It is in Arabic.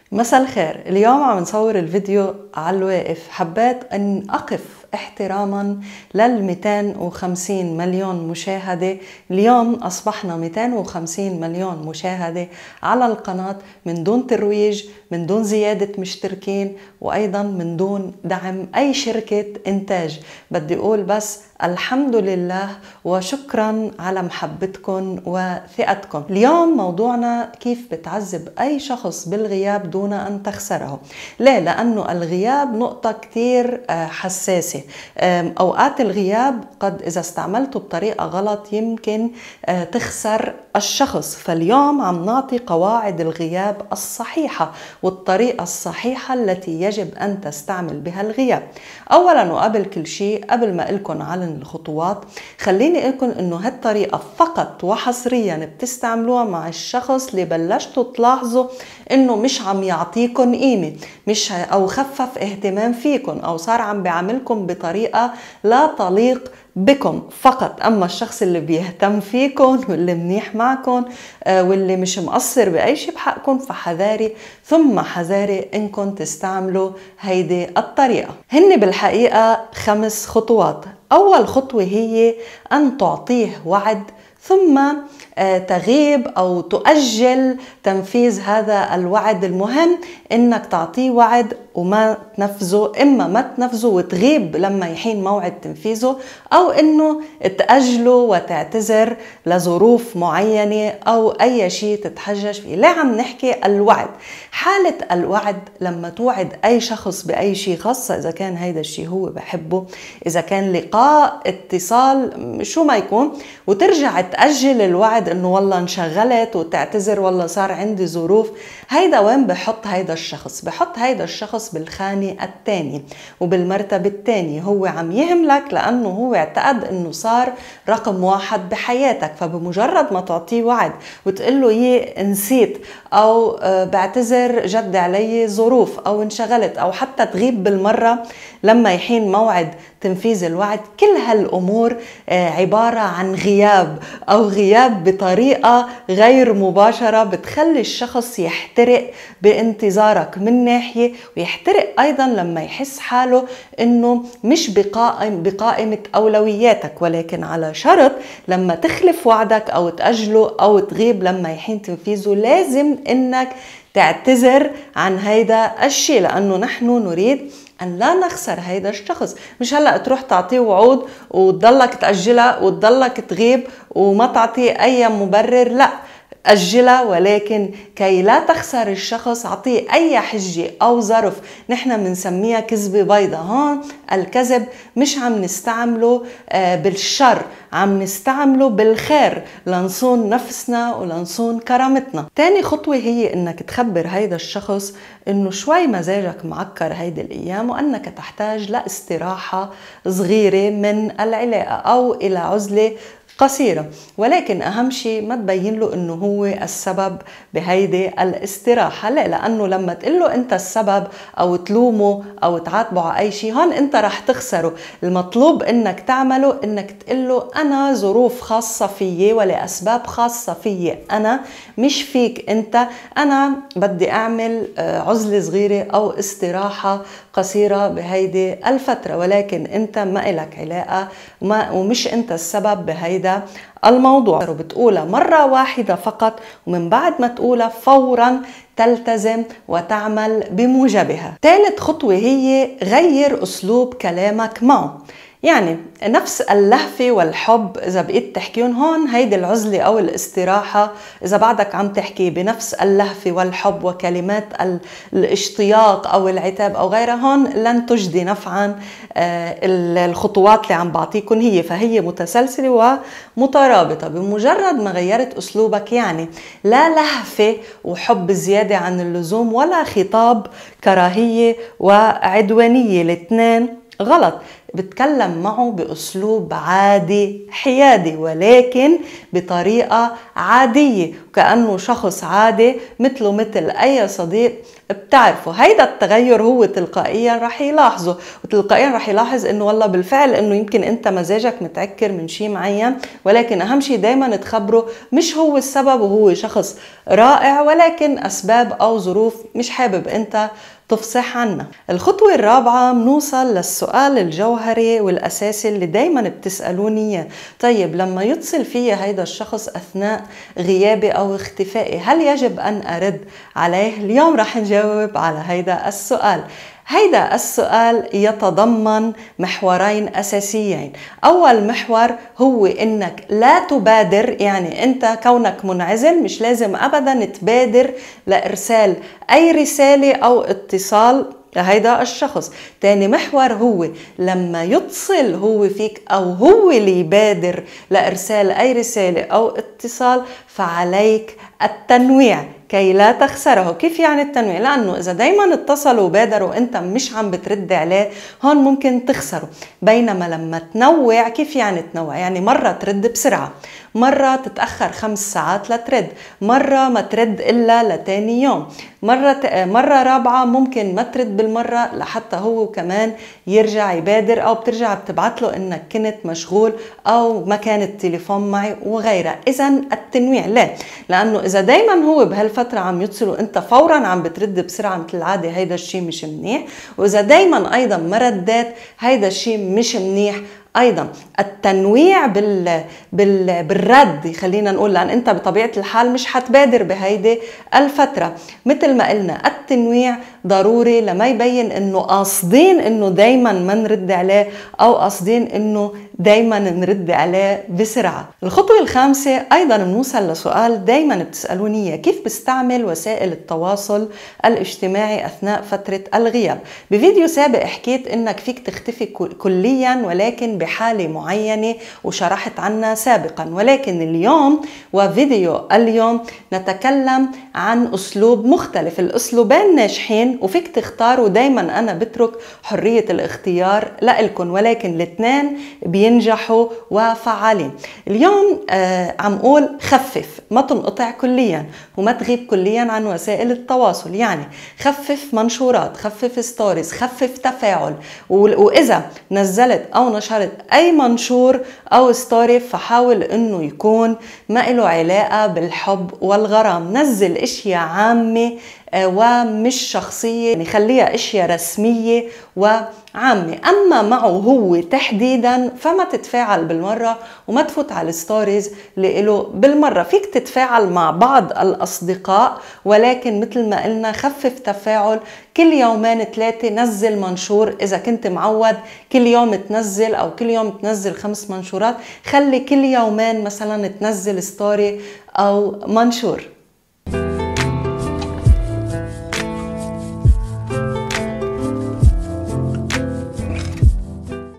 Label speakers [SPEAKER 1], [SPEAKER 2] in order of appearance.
[SPEAKER 1] مساء الخير. اليوم عم نصور الفيديو على الواقف. حبيت أن أقف احتراما لل 250 مليون مشاهدة. اليوم أصبحنا 250 مليون مشاهدة على القناة من دون ترويج، من دون زيادة مشتركين، وأيضا من دون دعم أي شركة إنتاج. بدي أقول بس الحمد لله وشكرا على محبتكم وثقتكم. اليوم موضوعنا كيف بتعذب أي شخص بالغياب دون أن تخسره. ليه؟ لأنه الغياب نقطة كتير حساسة. أوقات الغياب قد إذا استعملته بطريقة غلط يمكن تخسر الشخص. فاليوم عم نعطي قواعد الغياب الصحيحة والطريقة الصحيحة التي يجب أن تستعمل بها الغياب. أولا وقبل كل شيء، قبل ما أقولكم على الخطوات، خليني أقولكم إنه هالطريقة فقط وحصريا بتستعملوها مع الشخص اللي بلشتوا تلاحظوا إنه مش عم يعطيكم قيمة، مش أو خفف اهتمام فيكم، أو صار عم بيعاملكم بطريقة لا تليق بكم فقط. أما الشخص اللي بيهتم فيكم واللي منيح معكم واللي مش مقصر بأي شيء بحقكم، فحذاري ثم حذاري إنكم تستعملوا هيدي الطريقة. هن بالحقيقة 5 خطوات. أول خطوة هي أن تعطيه وعد ثم تغيب أو تؤجل تنفيذ هذا الوعد. المهم إنك تعطيه وعد وما تنفذه، إما ما تنفذه وتغيب لما يحين موعد تنفيذه، أو إنه تأجله وتعتذر لظروف معينة أو أي شيء تتحجج فيه. ليه عم نحكي الوعد؟ حالة الوعد لما توعد أي شخص بأي شيء، خاصة إذا كان هيدا الشيء هو بحبه، إذا كان لقاء، اتصال، شو ما يكون، وترجع تأجل الوعد إنه والله انشغلت، وتعتذر والله صار عندي ظروف، هيدا وين بحط هيدا الشخص؟ بحط هيدا الشخص بالخانة الثانية وبالمرتبة الثانية. هو عم يهملك لأنه هو اعتقد إنه صار رقم 1 بحياتك. فبمجرد ما تعطيه وعد وتقول له يه نسيت، أو بعتذر جد علي ظروف، أو انشغلت، أو حتى تغيب بالمرة لما يحين موعد تنفيذ الوعد، كل هالأمور عبارة عن غياب، أو غياب بطريقة غير مباشرة بتخلي الشخص يحترق بانتظارك من ناحية، ويحترق أيضا لما يحس حاله إنه مش بقائمة أولوياتك. ولكن على شرط لما تخلف وعدك أو تأجله أو تغيب لما يحين تنفيذه، لازم إنك تعتذر عن هيدا الشيء، لأنه نحن نريد أن لا نخسر هيدا الشخص. مش هلأ تروح تعطيه وعود وتضلك تأجلها وتضلك تغيب وما تعطيه أي مبرر، لا، أجلها، ولكن كي لا تخسر الشخص عطيه أي حجة أو ظرف. نحن منسميها كذبة بيضة. هون الكذب مش عم نستعمله بالشر، عم نستعمله بالخير لنصون نفسنا ولنصون كرامتنا. تاني خطوة هي إنك تخبر هيدا الشخص إنه شوي مزاجك معكر هيدا الأيام، وأنك تحتاج لاستراحة صغيرة من العلاقة أو إلى عزلة قصيرة. ولكن أهم شيء ما تبين له إنه هو السبب بهيدي الاستراحة. لا، لأنه لما تقول له أنت السبب أو تلومه أو تعاتبه على أي شيء، هون أنت رح تخسره. المطلوب إنك تعمله إنك تقول له أنا ظروف خاصة فيي ولأسباب خاصة فيي أنا، مش فيك أنت. أنا بدي أعمل عزلة صغيرة أو استراحة قصيرة بهيدي الفترة، ولكن أنت ما إلك علاقة ومش أنت السبب بهيدا الموضوع. بتقولها مرة واحدة فقط، ومن بعد ما تقولها فورا تلتزم وتعمل بموجبها. ثالث خطوة هي غير أسلوب كلامك معه. يعني نفس اللهفة والحب إذا بقيت تحكيون هون، هيدي العزلة أو الاستراحة، إذا بعدك عم تحكي بنفس اللهفة والحب وكلمات الاشتياق أو العتاب أو غيرها، هون لن تجدي نفعا. الخطوات اللي عم بعطيكم فهي متسلسلة ومترابطة. بمجرد ما غيرت أسلوبك، يعني لا لهفة وحب زيادة عن اللزوم، ولا خطاب كراهية وعدوانية، الاثنين غلط. بتكلم معه بأسلوب عادي حيادي، ولكن بطريقة عادية وكأنه شخص عادي مثله مثل أي صديق بتعرفه. هيدا التغير هو تلقائيا رح يلاحظه، وتلقائيا رح يلاحظ انه والله بالفعل انه يمكن انت مزاجك متعكر من شيء معين، ولكن اهم شيء دايما تخبره مش هو السبب، وهو شخص رائع، ولكن اسباب او ظروف مش حابب انت تفصح عنها. الخطوة الرابعة بنوصل للسؤال الجوهري والأساسي اللي دايما بتسألوني إياه. طيب لما يتصل في هيدا الشخص أثناء غيابي أو اختفائي هل يجب أن أرد عليه؟ اليوم رح نجاوب على هيدا السؤال. هيدا السؤال يتضمن محورين أساسيين. أول محور هو إنك لا تبادر، يعني أنت كونك منعزل مش لازم أبدا تبادر لإرسال أي رسالة أو اتصال لهيدا الشخص. تاني محور هو لما يتصل هو فيك أو هو اللي يبادر لإرسال أي رسالة أو اتصال فعليك التنويع كي لا تخسره. كيف يعني التنويع؟ لأنه إذا دايما اتصلوا وبادروا وإنت مش عم بترد عليه هون ممكن تخسره. بينما لما تنوع، كيف يعني تنوع؟ يعني مرة ترد بسرعة، مرة تتأخر 5 ساعات لترد، مرة ما ترد إلا لتاني يوم، مرة رابعة ممكن ما ترد بالمرة لحتى هو كمان يرجع يبادر، أو بترجع بتبعت له إنك كنت مشغول أو ما كان التليفون معي وغيرها. إذن التنويع لا، لأنه إذا دايما هو بهالفترة عم يتصل وإنت فورا عم بترد بسرعة مثل العادة هيدا الشيء مش منيح، وإذا دايما أيضا ما ردات هيدا الشيء مش منيح أيضا. التنويع بالرد خلينا نقول، لأن أنت بطبيعة الحال مش حتبادر بهيدي الفترة. مثل ما قلنا التنويع ضروري لما يبين أنه قاصدين أنه دايما ما نرد عليه أو قاصدين أنه دايما نرد عليه بسرعة. الخطوة الخامسة أيضا بنوصل لسؤال دايما بتسألوني، كيف بستعمل وسائل التواصل الاجتماعي أثناء فترة الغياب. بفيديو سابق حكيت أنك فيك تختفي كليا ولكن بحالة معينة وشرحت عنها سابقا، ولكن اليوم وفيديو اليوم نتكلم عن أسلوب مختلف. الأسلوبين ناجحين وفيك تختاروا، دايما أنا بترك حرية الاختيار لإلكم، ولكن الاثنين بينجحوا وفعالين. اليوم عم قول خفف، ما تنقطع كليا وما تغيب كليا عن وسائل التواصل، يعني خفف منشورات، خفف ستوريز، خفف تفاعل. وإذا نزلت أو نشرت أي منشور أو ستوري فحاول إنه يكون ما له علاقة بالحب والغرام. نزل اشياء عامة ومش شخصية، يعني خليها اشياء رسمية وعامة. اما معه هو تحديدا فما تتفاعل بالمرة وما تفوت على الستوريز له بالمرة. فيك تتفاعل مع بعض الاصدقاء، ولكن مثل ما قلنا خفف تفاعل. كل 2-3 نزل منشور. اذا كنت معود كل يوم تنزل او كل يوم تنزل 5 منشورات، خلي كل 2 مثلا تنزل ستوري او منشور.